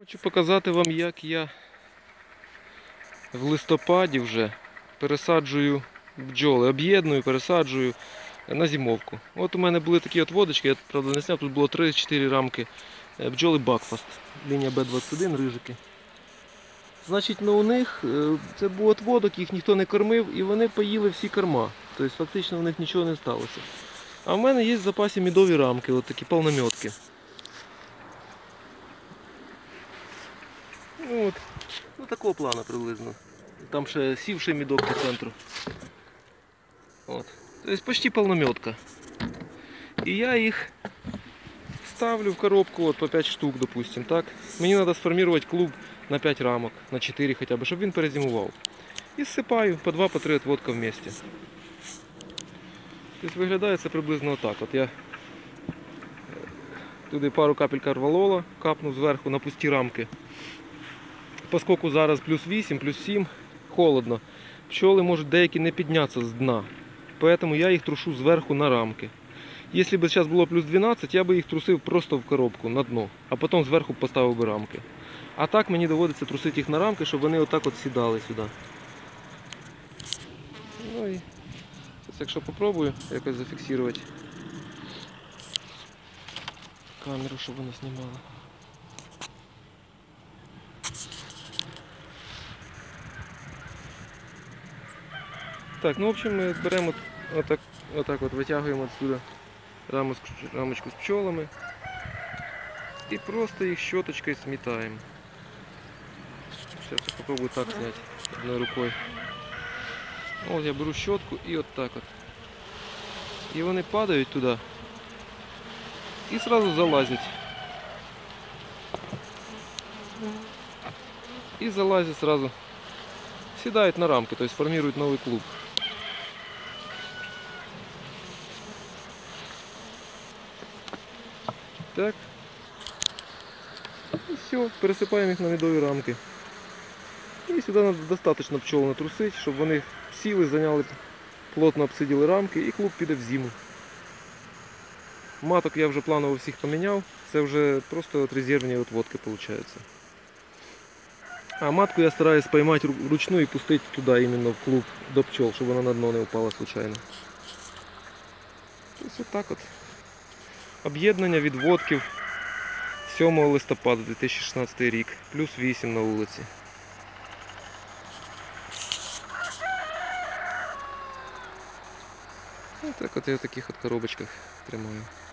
Хочу показати вам, як я в листопаді вже пересаджую бджоли, об'єдную, пересаджую на зимовку. От у мене були такі от водочки, я правда не сняв, тут було 3-4 рамки бджоли Бакфаст, лінія Б21, рижики. Значить, ну, у них це був отводок, їх ніхто не кормив і вони поїли всі корма. Тобто фактично в них нічого не сталося. А в мене є в запасі медові рамки, от такі повномьотки. Ну, от, ну такого плану приблизно. Там ще сівший медок по центру. От. Тобто почти полнометка. І я їх ставлю в коробку от, по 5 штук, допустим, так? Мені треба сформувати клуб на 5 рамок, на 4 хоча б, щоб він перезимував. І зсипаю по 2-3 отводка вместе. Тобто виглядає це приблизно отак. От я туди пару капель карвалола капнув зверху на пусті рамки. Поскольку зараз плюс 8, плюс 7, холодно, пчоли можуть деякі не піднятися з дна. Тому я їх трушу зверху на рамки. Якщо б зараз було плюс 12, я би їх трусив просто в коробку на дно, а потім зверху поставив би рамки. А так мені доводиться трусити їх на рамки, щоб вони отак от сідали сюди. Ну і якщо попробую якось зафіксувати камеру, щоб вона знімала. Так, ну в общем ми беремо отак от витягуємо отсюда рамочку з пчолами і просто їх щоточкою смітаємо. Зараз я попробую так зняти одною рукою. От я беру щотку і от так от. І вони падають туди і одразу залазять. І залазять одразу. Сідають на рамки, тобто формують новий клуб. Так. І все, пересипаємо їх на медові рамки. І сюди треба достатньо пчол натрусити, щоб вони сіли, зайняли, плотно обсиділи рамки і клуб піде в зиму. Маток я вже планово всіх поміняв, це вже просто от резервні отводки виходить. А матку я стараюсь поймати вручну і пустити туди, іменно в клуб до пчол, щоб вона на дно не упала случайно. Ось отак от. Об'єднання відводків 7 листопада 2016 рік, плюс 8 на вулиці. Ось так от я в таких от коробочках тримаю.